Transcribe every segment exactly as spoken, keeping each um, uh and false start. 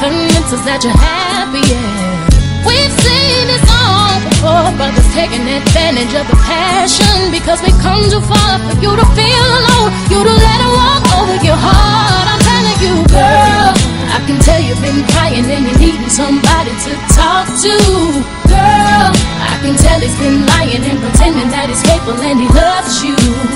convince us that you're happy, yeah. We've seen this all before, brothers taking advantage of the passion, because we come too far for you to feel alone, you to let it walk over your heart. I'm telling you, girl, I can tell you've been crying and you're needing somebody to talk to. Girl, I can tell he's been lying and pretending that he's faithful and he loves you.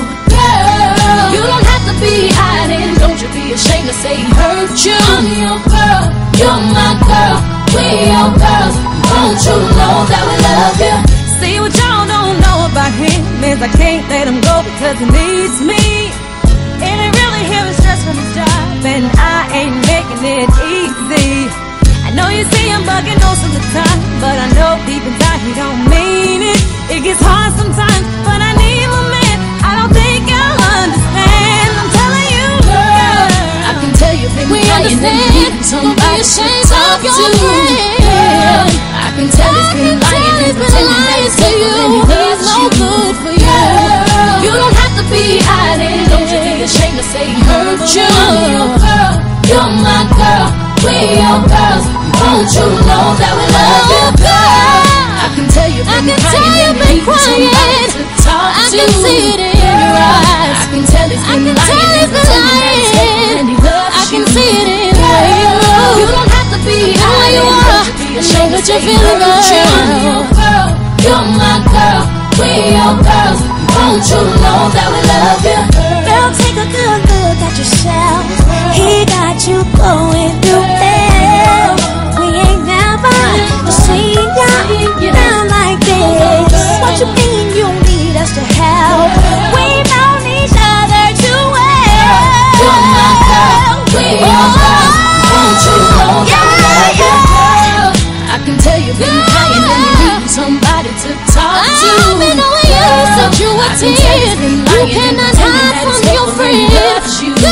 Girl, you don't have to be hiding, don't you be ashamed to say he hurt you. I'm your girl, you're my girl, we your girls, won't you know that we love you? See, what y'all don't know about him is I can't let him go because he needs me. And he really hear the stress from his job, and I ain't making it easy. I know you see him bugging most of the time, but I know deep inside he don't mean it. It gets hard sometimes, but I need my man. I don't think you'll understand. I'm telling you, girl, I can tell you've been we crying and you need somebody to talk to. Girl, I can tell he's been lying and pretending that he's faithful and he loves you. good for you. Girl, you don't have to be hiding, don't you be ashamed to say he hurt you. I'm your girl, you're my girl, we your girls, won't you know that we love you? Girl, I can tell you've been crying and you need somebody to talk to. I can see it in your eyes. I can tell he's been lying and pretending that he's faithful and he loves you. I can see it in the way you move. You don't have to be hiding, don't you be ashamed to say he hurt you. I'm your girl, you're my girl, we your girls, won't you know that we love you? Girl, take a good look at yourself. He got you going through hell. We ain't never seen you down like this. What you mean you need us to help? We've known each other too well. You're my girl, we your girls, won't you know that we love you? Girl, I can tell you've been crying and you need somebody to talk to. I've been knowing you since you were ten. You cannot hide from your friends.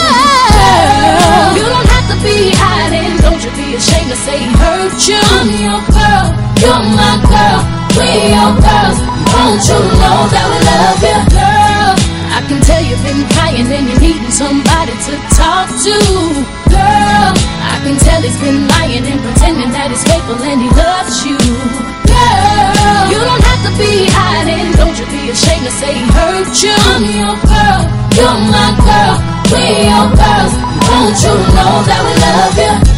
Girl, you don't have to be hiding, don't you be ashamed to say he hurt you. I'm your girl, you're my girl, we your girls, won't you know that we love you? Girl, I can tell you've been crying and you're needing somebody to talk to. Girl, I can tell he's been lying and pretending that he's faithful and he loves you. Girl, you don't have to be hiding, don't you be ashamed to say he hurt you. I'm your girl, you're my girl, we your girls, won't you know that we love you?